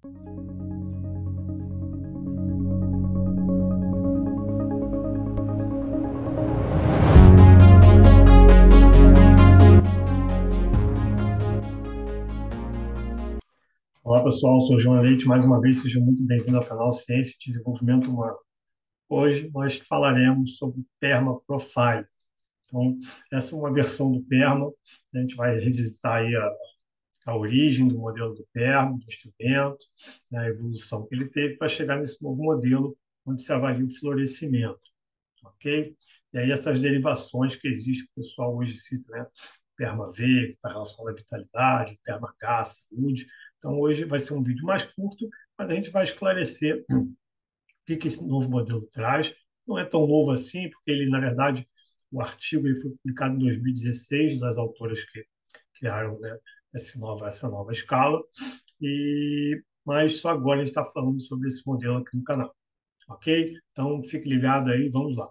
Olá pessoal, eu sou o João Leite, mais uma vez sejam muito bem-vindos ao canal Ciência e Desenvolvimento Humano. Hoje nós falaremos sobre Perma Profile. Então, essa é uma versão do Perma, a gente vai revisitar aí a origem do modelo do Perma, do instrumento, né, a evolução que ele teve para chegar nesse novo modelo, onde se avalia o florescimento, ok? E aí essas derivações que existem, que o pessoal hoje cita, né? Perma V, que está relacionado à vitalidade, Perma H, saúde. Então, hoje vai ser um vídeo mais curto, mas a gente vai esclarecer o que esse novo modelo traz. Não é tão novo assim, porque ele, na verdade, o artigo ele foi publicado em 2016, das autoras que criaram, né, essa nova escala, mas só agora a gente está falando sobre esse modelo aqui no canal, ok? Então, fique ligado aí, vamos lá.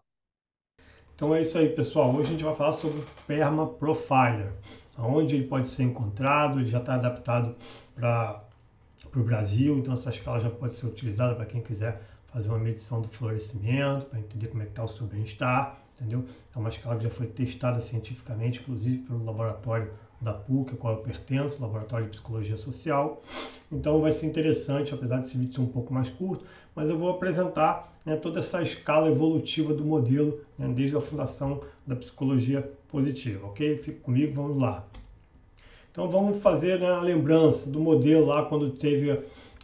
Então é isso aí, pessoal. Hoje a gente vai falar sobre o Perma Profiler, onde ele pode ser encontrado, ele já está adaptado para o Brasil, então essa escala já pode ser utilizada para quem quiser fazer uma medição do florescimento, para entender como é que está o seu bem-estar, entendeu? É uma escala que já foi testada cientificamente, inclusive pelo laboratório da PUC, ao qual eu pertenço, Laboratório de Psicologia Social. Então vai ser interessante, apesar desse vídeo ser um pouco mais curto, mas eu vou apresentar, né, toda essa escala evolutiva do modelo, né, desde a fundação da psicologia positiva, ok? Fica comigo, vamos lá. Então vamos fazer, né, a lembrança do modelo lá quando teve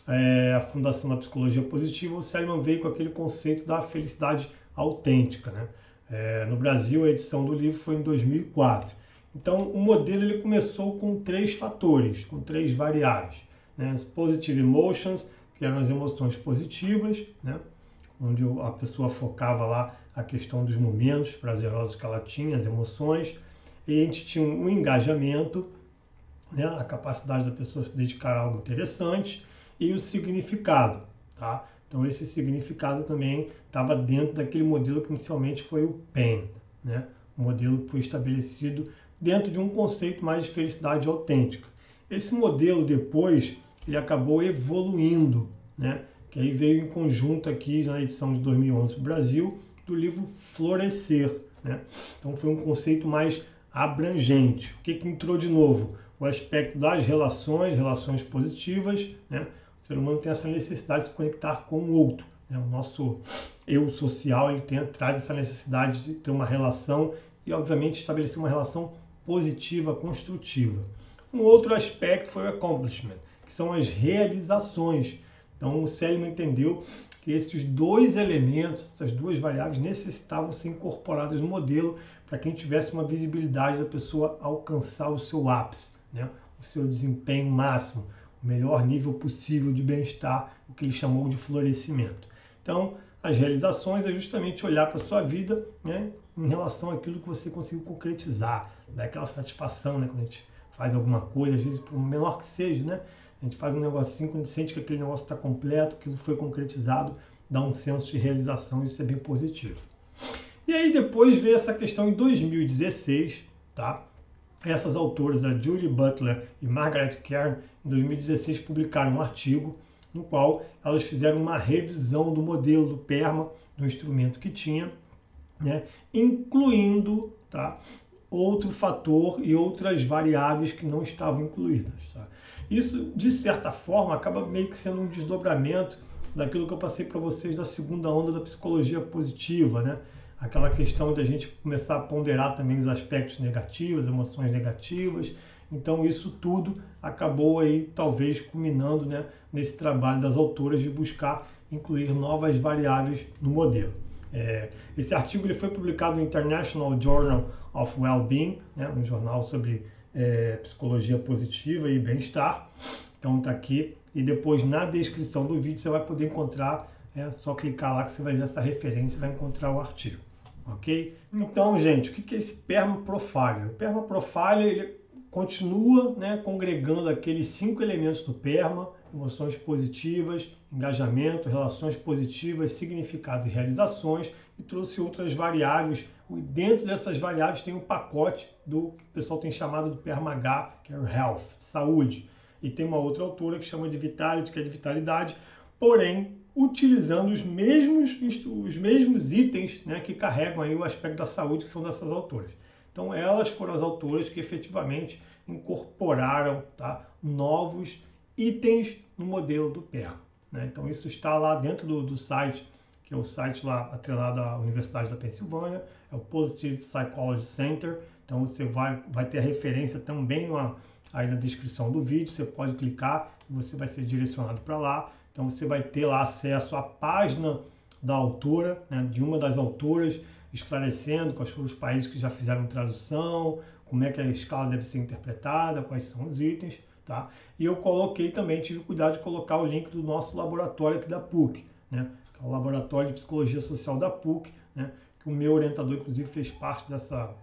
a fundação da psicologia positiva. O Seligman veio com aquele conceito da felicidade autêntica, né? No Brasil a edição do livro foi em 2004. Então o modelo ele começou com 3 fatores, com 3 variáveis, né? As positive emotions, que eram as emoções positivas, né? Onde a pessoa focava lá a questão dos momentos prazerosos que ela tinha, as emoções. E a gente tinha um engajamento, né, a capacidade da pessoa se dedicar a algo interessante, e o significado, tá? Então esse significado também estava dentro daquele modelo que inicialmente foi o PEN, né? O modelo que foi estabelecido dentro de um conceito mais de felicidade autêntica. Esse modelo depois ele acabou evoluindo, né? Que aí veio em conjunto aqui na edição de 2011 do Brasil do livro Florescer, né? Então foi um conceito mais abrangente. O que entrou de novo? O aspecto das relações positivas, né? O ser humano tem essa necessidade de se conectar com o outro, né? O nosso eu social ele traz essa necessidade de ter uma relação e, obviamente, estabelecer uma relação positiva, construtiva. Um outro aspecto foi o accomplishment, que são as realizações. Então, o Seligman entendeu que esses 2 elementos, essas 2 variáveis, necessitavam ser incorporadas no modelo para que a gente tivesse uma visibilidade da pessoa alcançar o seu ápice, né? O seu desempenho máximo, o melhor nível possível de bem-estar, o que ele chamou de florescimento. Então, as realizações é justamente olhar para a sua vida, né, em relação àquilo que você conseguiu concretizar, dar aquela satisfação, né, quando a gente faz alguma coisa, às vezes por menor que seja, né, a gente faz um negocinho, quando a gente sente que aquele negócio está completo, aquilo foi concretizado, dá um senso de realização, isso é bem positivo. E aí depois veio essa questão em 2016, tá? Essas autoras, a Julie Butler e Margaret Kern, em 2016 publicaram um artigo no qual elas fizeram uma revisão do modelo do PERMA, do instrumento que tinha, né, incluindo, tá, outro fator e outras variáveis que não estavam incluídas. Tá? Isso, de certa forma, acaba meio que sendo um desdobramento daquilo que eu passei para vocês da segunda onda da psicologia positiva, né? Aquela questão de a gente começar a ponderar também os aspectos negativos, emoções negativas. Então isso tudo acabou aí talvez culminando, né, nesse trabalho das autoras de buscar incluir novas variáveis no modelo. Esse artigo ele foi publicado no International Journal of Wellbeing, né, um jornal sobre psicologia positiva e bem-estar. Então está aqui e depois na descrição do vídeo você vai poder encontrar, é só clicar lá que você vai ver essa referência e vai encontrar o artigo. Ok? Então, gente, o que é esse Perma Profiler? O Perma Profiler ele continua, né, congregando aqueles 5 elementos do PERMA: emoções positivas, engajamento, relações positivas, significado e realizações, e trouxe outras variáveis. E dentro dessas variáveis tem um pacote do que o pessoal tem chamado do PERMA H, que é o Health, saúde. e tem uma outra autora que chama de Vitality, que é de vitalidade, porém utilizando os mesmos itens, né, que carregam aí o aspecto da saúde, que são dessas autoras. Então elas foram as autoras que efetivamente incorporaram, tá, novos itens no modelo do PERMA, né? Então isso está lá dentro do site, que é o site lá atrelado à Universidade da Pensilvânia, é o Positive Psychology Center. Então você vai ter a referência também aí na descrição do vídeo, você pode clicar e você vai ser direcionado para lá. Então você vai ter lá acesso à página da autora, né, de uma das autoras, esclarecendo quais foram os países que já fizeram tradução, como é que a escala deve ser interpretada, quais são os itens, tá? E eu coloquei também, tive cuidado de colocar o link do nosso laboratório aqui da PUC, né, que é o Laboratório de Psicologia Social da PUC, né, que o meu orientador, inclusive, fez parte dessa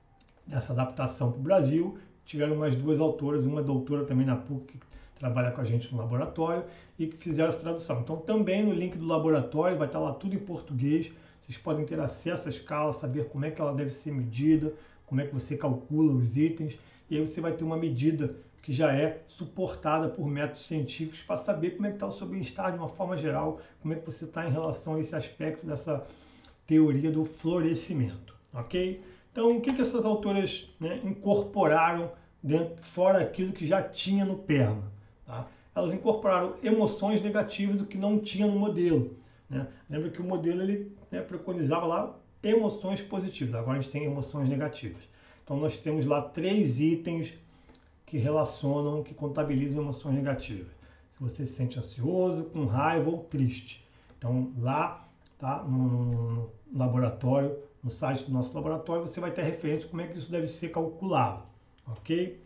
adaptação para o Brasil. Tiveram mais duas autoras, uma doutora também na PUC, que trabalha com a gente no laboratório, e que fizeram essa tradução. Então, também no link do laboratório, vai estar lá tudo em português. Vocês podem ter acesso à escala, saber como é que ela deve ser medida, como é que você calcula os itens, e aí você vai ter uma medida que já é suportada por métodos científicos para saber como é que está o seu bem-estar de uma forma geral, como é que você está em relação a esse aspecto dessa teoria do florescimento, ok? Então, o que essas autoras, né, incorporaram fora aquilo que já tinha no PERMA? Tá? Elas incorporaram emoções negativas do que não tinha no modelo, né? Lembra que o modelo ele, né, preconizava lá emoções positivas, agora a gente tem emoções negativas. Então, nós temos lá 3 itens que relacionam, que contabilizam emoções negativas. Se você se sente ansioso, com raiva ou triste. Então, lá, tá, no laboratório, no site do nosso laboratório, você vai ter referência de como é que isso deve ser calculado, ok?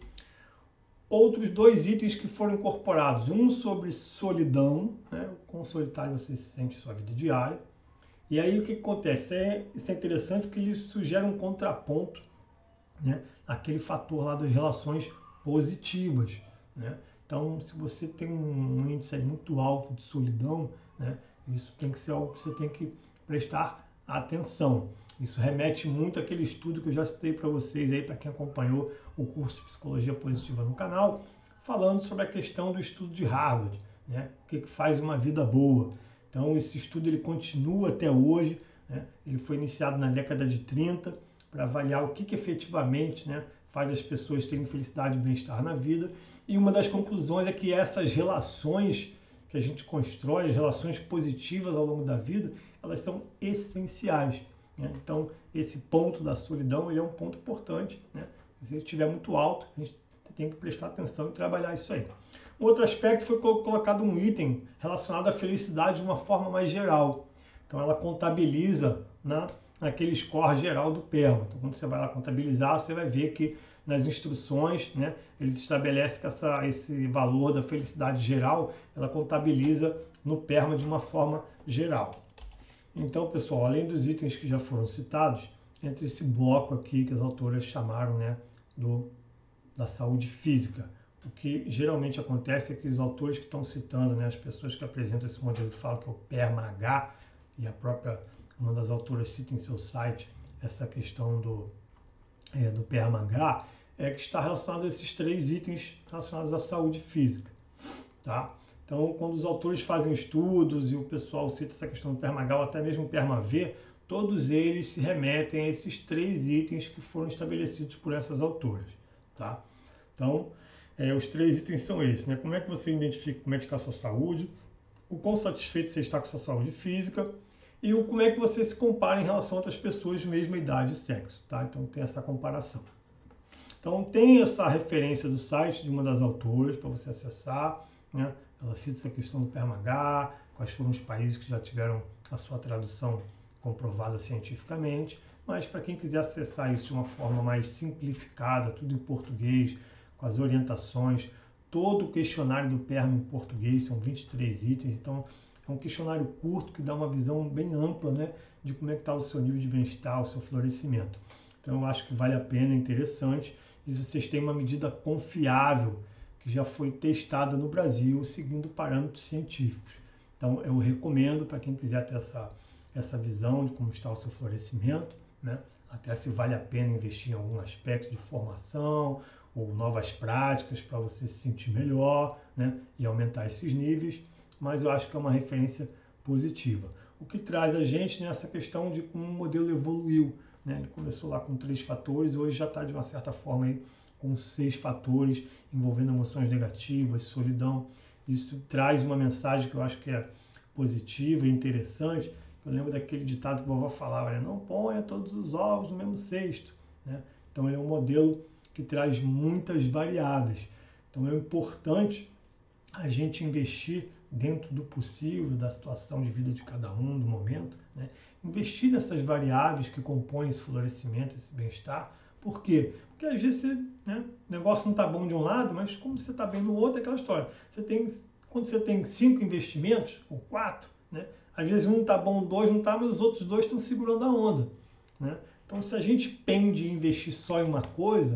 Outros 2 itens que foram incorporados, um sobre solidão, né? O quão solitário você se sente em sua vida diária. E aí o que acontece? Isso é interessante porque ele sugere um contraponto, né, aquele fator lá das relações positivas, né? Então, se você tem um índice muito alto de solidão, né, isso tem que ser algo que você tem que prestar atenção. Isso remete muito àquele estudo que eu já citei para vocês aí, para quem acompanhou o curso de Psicologia Positiva no canal, falando sobre a questão do estudo de Harvard, né? O que faz uma vida boa. Então, esse estudo ele continua até hoje, né? Ele foi iniciado na década de 30, para avaliar o que efetivamente, né, faz as pessoas terem felicidade e bem-estar na vida. E uma das conclusões é que essas relações que a gente constrói, as relações positivas ao longo da vida, elas são essenciais, né? Então, esse ponto da solidão ele é um ponto importante, né? Se ele estiver muito alto, a gente tem que prestar atenção e trabalhar isso aí. Um outro aspecto foi colocado um item relacionado à felicidade de uma forma mais geral. Então, ela contabiliza, né, naquele score geral do PERMA. Então, quando você vai lá contabilizar, você vai ver que nas instruções, né, ele estabelece que esse valor da felicidade geral, ela contabiliza no PERMA de uma forma geral. Então, pessoal, além dos itens que já foram citados, entre esse bloco aqui que as autoras chamaram, né, da saúde física. O que geralmente acontece é que os autores que estão citando, né, as pessoas que apresentam esse modelo falam que é o PERMA-H, e a própria uma das autoras cita em seu site essa questão do PERMA-H, que está relacionado a esses 3 itens relacionados à saúde física, tá? Então, quando os autores fazem estudos e o pessoal cita essa questão do PERMA-H ou até mesmo PERMA-V, todos eles se remetem a esses 3 itens que foram estabelecidos por essas autoras, tá? Então, os 3 itens são esses, né? Como é que você identifica como é que está a sua saúde, o quão satisfeito você está com a sua saúde física e como é que você se compara em relação a outras pessoas de mesma idade e sexo, tá? Então tem essa comparação. Então tem essa referência do site de uma das autoras para você acessar, né? Ela cita essa questão do PERMA-H, quais foram os países que já tiveram a sua tradução comprovada cientificamente, mas para quem quiser acessar isso de uma forma mais simplificada, tudo em português, com as orientações, todo o questionário do PERMA em português, são 23 itens, então é um questionário curto que dá uma visão bem ampla, né, de como é que está o seu nível de bem-estar, o seu florescimento. Então eu acho que vale a pena, é interessante, e vocês têm uma medida confiável, que já foi testada no Brasil, seguindo parâmetros científicos. Então eu recomendo para quem quiser ter essa visão de como está o seu florescimento, né, até se vale a pena investir em algum aspecto de formação, ou novas práticas para você se sentir melhor, né, e aumentar esses níveis, mas eu acho que é uma referência positiva. O que traz a gente nessa questão de como o modelo evoluiu, né? Ele começou lá com 3 fatores, hoje já está de uma certa forma aí com 6 fatores, envolvendo emoções negativas, solidão. Isso traz uma mensagem que eu acho que é positiva e interessante. Eu lembro daquele ditado que a vovó falava, né? Não ponha todos os ovos no mesmo cesto, né? Então é um modelo que traz muitas variáveis. Então é importante a gente investir dentro do possível, da situação de vida de cada um, do momento, né? Investir nessas variáveis que compõem esse florescimento, esse bem-estar. Por quê? Porque às vezes você, né, o negócio não está bom de um lado, mas como você está bem no outro, é aquela história. Quando você tem 5 investimentos, ou 4, né, às vezes um está bom, 2 não está, mas os outros 2 estão segurando a onda, né? Então, se a gente pende em investir só em uma coisa,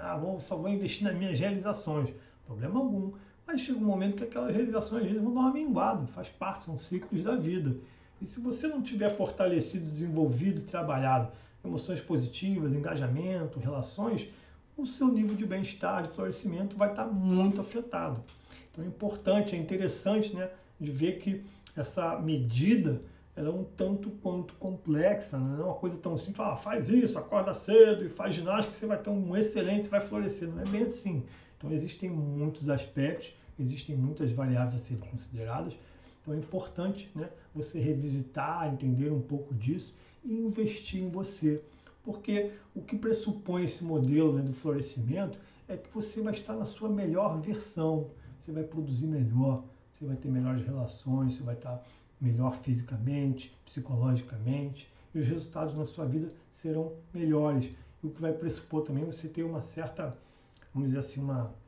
só vou investir nas minhas realizações, problema algum. Mas chega um momento que aquelas realizações às vezes vão dar uma minguada, faz parte, são ciclos da vida. E se você não tiver fortalecido, desenvolvido, trabalhado emoções positivas, engajamento, relações, o seu nível de bem-estar, de florescimento vai estar muito afetado. Então é importante, é interessante, né, de ver que essa medida ela é um tanto quanto complexa, não é uma coisa tão simples, faz isso, acorda cedo e faz ginástica, você vai ter um excelente, você vai florescer. Não é bem assim. Então existem muitos aspectos, existem muitas variáveis a serem consideradas. Então é importante, né, você revisitar, entender um pouco disso e investir em você. Porque o que pressupõe esse modelo, né, do florescimento é que você vai estar na sua melhor versão, você vai produzir melhor, você vai ter melhores relações, você vai estar melhor fisicamente, psicologicamente, e os resultados na sua vida serão melhores. E o que vai pressupor também você ter uma certa, vamos dizer assim,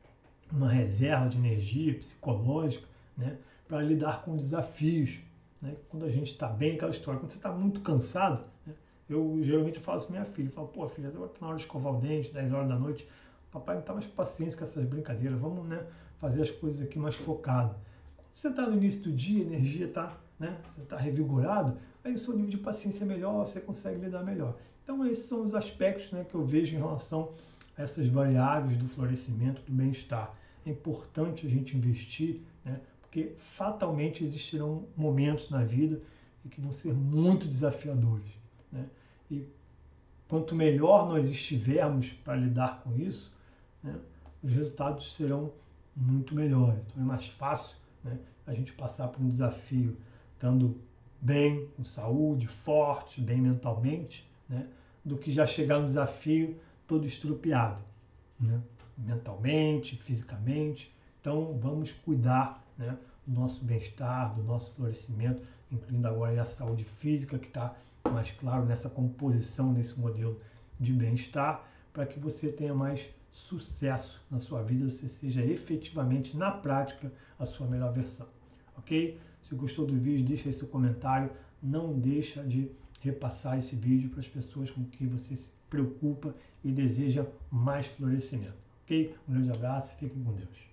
uma reserva de energia psicológica, né, para lidar com desafios. Né? Quando a gente está bem, aquela história, quando você está muito cansado, né, eu geralmente falo assim, minha filha, falo, pô filha, agora está na hora de escovar o dente, 10 horas da noite, papai não está mais com paciência com essas brincadeiras, vamos, né, fazer as coisas aqui mais focado. Quando você está no início do dia, a energia está, né, você está revigorado, aí o seu nível de paciência é melhor, você consegue lidar melhor. Então esses são os aspectos, né, que eu vejo em relação a essas variáveis do florescimento, do bem-estar. É importante a gente investir, né, porque fatalmente existirão momentos na vida em que vão ser muito desafiadores, né? E quanto melhor nós estivermos para lidar com isso, né, os resultados serão muito melhores. Então é mais fácil, né, a gente passar por um desafio estando bem, com saúde, forte, bem mentalmente, né, do que já chegar no desafio todo estrupiado, né, mentalmente, fisicamente. Então vamos cuidar, né, do nosso bem-estar, do nosso florescimento, incluindo agora a saúde física, que está mais claro nessa composição desse modelo de bem-estar, para que você tenha mais sucesso na sua vida, você seja efetivamente, na prática, a sua melhor versão. Ok? Se gostou do vídeo, deixa aí seu comentário. Não deixa de repassar esse vídeo para as pessoas com quem você se preocupa e deseja mais florescimento. Ok? Um grande abraço e fiquem com Deus.